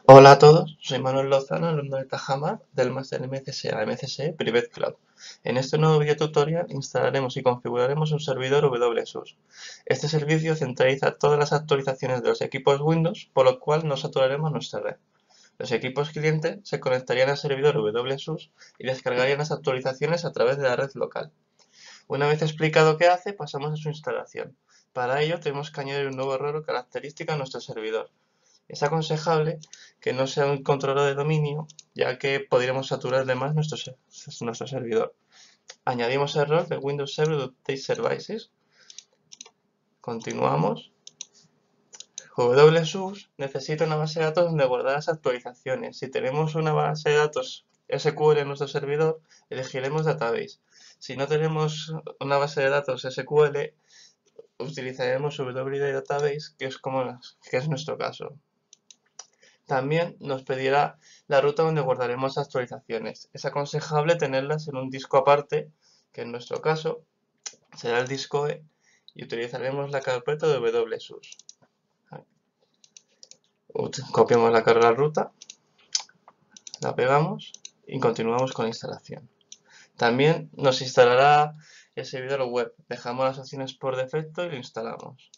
Hola a todos, soy Manuel Lozano, alumno de Tajamar del máster MCSE Private Cloud. En este nuevo video tutorial instalaremos y configuraremos un servidor WSUS. Este servicio centraliza todas las actualizaciones de los equipos Windows, por lo cual no saturaremos nuestra red. Los equipos clientes se conectarían al servidor WSUS y descargarían las actualizaciones a través de la red local. Una vez explicado qué hace, pasamos a su instalación. Para ello tenemos que añadir un nuevo error o característica a nuestro servidor. Es aconsejable que no sea un controlador de dominio, ya que podríamos saturar de más nuestro servidor. Añadimos el error de Windows Server Update Services. Continuamos. WSUS necesita una base de datos donde guardar las actualizaciones. Si tenemos una base de datos SQL en nuestro servidor, elegiremos Database. Si no tenemos una base de datos SQL, utilizaremos WD Database, que es nuestro caso. También nos pedirá la ruta donde guardaremos actualizaciones. Es aconsejable tenerlas en un disco aparte, que en nuestro caso será el disco E, y utilizaremos la carpeta de WSUS. Copiamos la carga ruta, la pegamos y continuamos con la instalación. También nos instalará el servidor web. Dejamos las opciones por defecto y lo instalamos.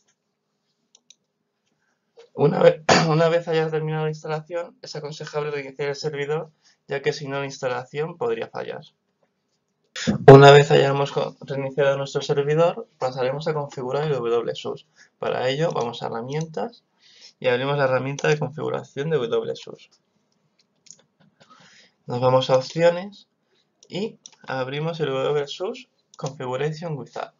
Una vez haya terminado la instalación, es aconsejable reiniciar el servidor, ya que si no la instalación podría fallar. Una vez hayamos reiniciado nuestro servidor, pasaremos a configurar el WSUS. Para ello, vamos a Herramientas y abrimos la herramienta de configuración de WSUS. Nos vamos a Opciones y abrimos el WSUS Configuration Wizard.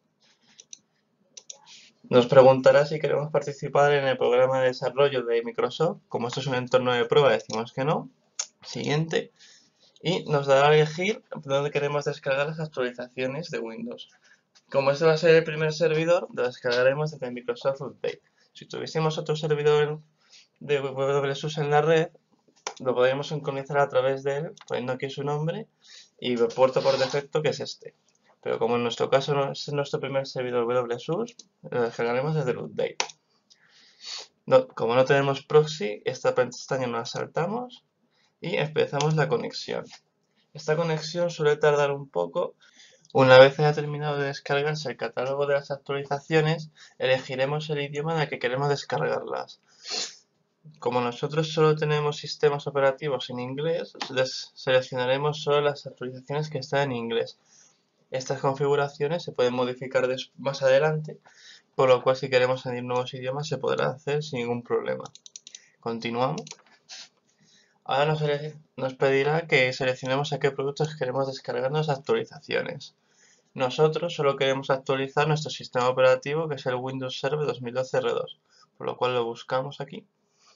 Nos preguntará si queremos participar en el programa de desarrollo de Microsoft. Como esto es un entorno de prueba, decimos que no. Siguiente. Y nos dará a elegir dónde queremos descargar las actualizaciones de Windows. Como este va a ser el primer servidor, lo descargaremos desde Microsoft Update. Si tuviésemos otro servidor de WSUS en la red, lo podríamos sincronizar a través de él, poniendo aquí su nombre y el puerto por defecto, que es este. Pero como en nuestro caso no es nuestro primer servidor WSUS, lo descargaremos desde el Update. Como no tenemos proxy, esta pestaña no la saltamos y empezamos la conexión. Esta conexión suele tardar un poco. Una vez haya terminado de descargarse el catálogo de las actualizaciones, elegiremos el idioma en el que queremos descargarlas. Como nosotros solo tenemos sistemas operativos en inglés, seleccionaremos solo las actualizaciones que están en inglés. Estas configuraciones se pueden modificar más adelante, por lo cual si queremos añadir nuevos idiomas se podrá hacer sin ningún problema. Continuamos. Ahora nos pedirá que seleccionemos a qué productos queremos descargarnos actualizaciones. Nosotros solo queremos actualizar nuestro sistema operativo, que es el Windows Server 2012 R2, por lo cual lo buscamos aquí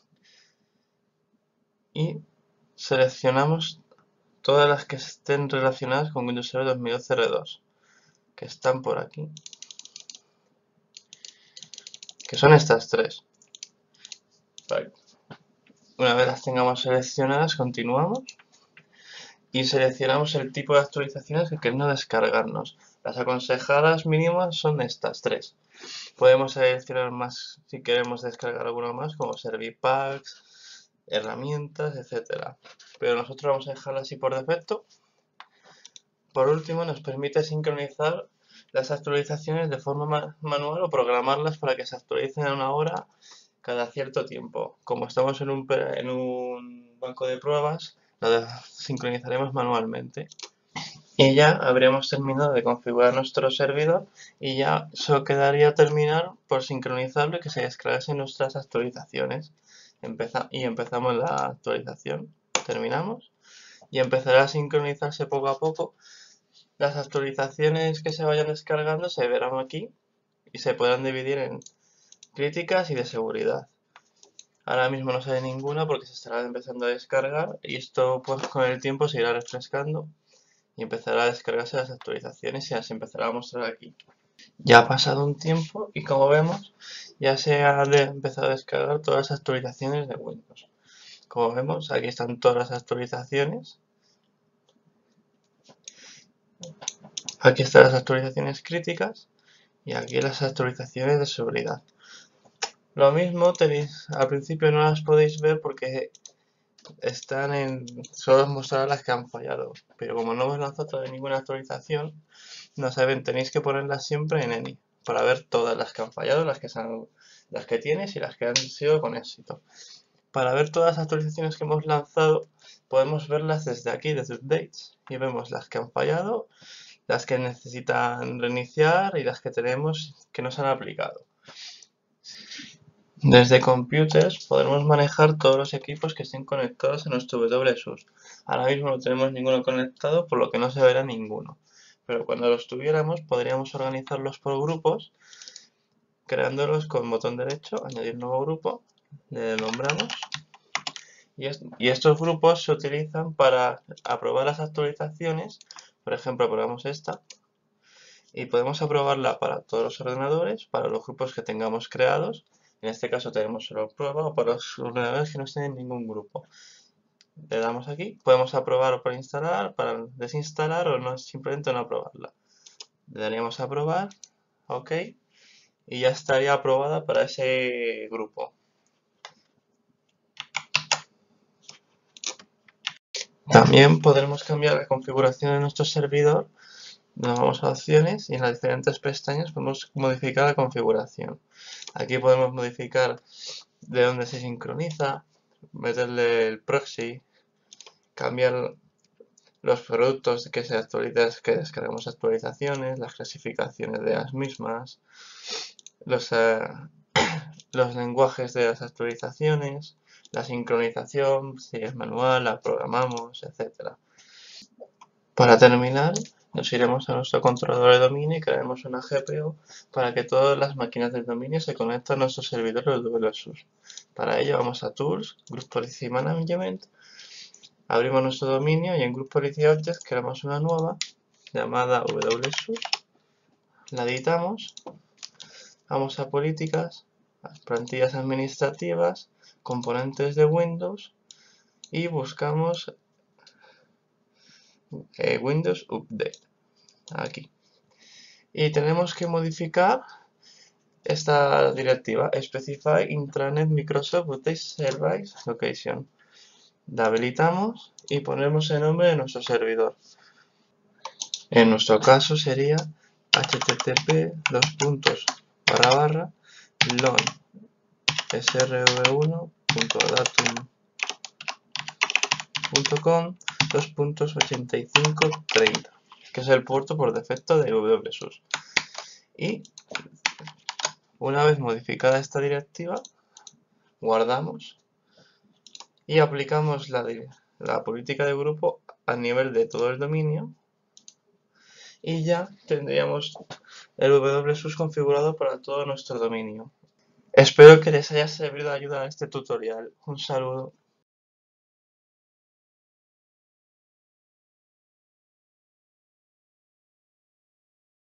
y seleccionamos todas las que estén relacionadas con Windows Server 2012 R2, que están por aquí, que son estas tres. Vale. Una vez las tengamos seleccionadas, continuamos y seleccionamos el tipo de actualizaciones que queremos descargarnos. Las aconsejadas mínimas son estas tres. Podemos seleccionar más si queremos descargar alguno más, como Servipacks, herramientas, etc. Pero nosotros vamos a dejarlo así por defecto. Por último, nos permite sincronizar las actualizaciones de forma manual o programarlas para que se actualicen a una hora cada cierto tiempo. Como estamos en un banco de pruebas, lo sincronizaremos manualmente. Y ya habríamos terminado de configurar nuestro servidor y ya solo quedaría terminar por sincronizarlo y que se descargasen nuestras actualizaciones. Y empezamos la actualización. Terminamos y empezará a sincronizarse poco a poco. Las actualizaciones que se vayan descargando se verán aquí y se podrán dividir en críticas y de seguridad. Ahora mismo no sale ninguna porque se estará empezando a descargar y esto pues con el tiempo se irá refrescando y empezará a descargarse las actualizaciones y las empezará a mostrar aquí. Ya ha pasado un tiempo y como vemos ya se han empezado a descargar todas las actualizaciones de Windows. Como vemos aquí están todas las actualizaciones. Aquí están las actualizaciones críticas y aquí las actualizaciones de seguridad. Lo mismo tenéis, al principio no las podéis ver porque solo os mostrará las que han fallado, pero como no hemos lanzado todavía ninguna actualización, no saben, tenéis que ponerlas siempre en any para ver todas las que han fallado, las que tienes y las que han sido con éxito. Para ver todas las actualizaciones que hemos lanzado, podemos verlas desde aquí, desde Updates, y vemos las que han fallado, las que necesitan reiniciar y las que tenemos que no se han aplicado. Desde Computers podremos manejar todos los equipos que estén conectados a nuestro WSUS. Ahora mismo no tenemos ninguno conectado, por lo que no se verá ninguno. Pero cuando los tuviéramos, podríamos organizarlos por grupos, creándolos con botón derecho, añadir nuevo grupo, le nombramos. Y estos grupos se utilizan para aprobar las actualizaciones. Por ejemplo, aprobamos esta. Y podemos aprobarla para todos los ordenadores, para los grupos que tengamos creados. En este caso tenemos solo prueba, o para los ordenadores que no estén en ningún grupo. Le damos aquí, podemos aprobar o para instalar, para desinstalar o no, simplemente no aprobarla. Le daríamos a aprobar, ok, y ya estaría aprobada para ese grupo. También podremos cambiar la configuración de nuestro servidor. Nos vamos a opciones y en las diferentes pestañas podemos modificar la configuración. Aquí podemos modificar de dónde se sincroniza, meterle el proxy, cambiar los productos que se actualizan, que descargamos actualizaciones, las clasificaciones de las mismas, los lenguajes de las actualizaciones, la sincronización, si es manual, la programamos, etc. Para terminar, nos iremos a nuestro controlador de dominio y crearemos una GPO para que todas las máquinas del dominio se conecten a nuestro servidor WSUS. Para ello vamos a Tools, Group Policy Management, abrimos nuestro dominio y en Group Policy Object creamos una nueva llamada WSUS, la editamos, vamos a Políticas, Plantillas Administrativas, Componentes de Windows y buscamos Windows Update, aquí. Y tenemos que modificar esta directiva, Specify Intranet Microsoft Update Service Location. La habilitamos y ponemos el nombre de nuestro servidor. En nuestro caso sería http://lon srv1.datum.com 2.8530, que es el puerto por defecto del WSUS. Y una vez modificada esta directiva, guardamos y aplicamos la política de grupo a nivel de todo el dominio y ya tendríamos el WSUS configurado para todo nuestro dominio. Espero que les haya servido de ayuda a este tutorial. Un saludo.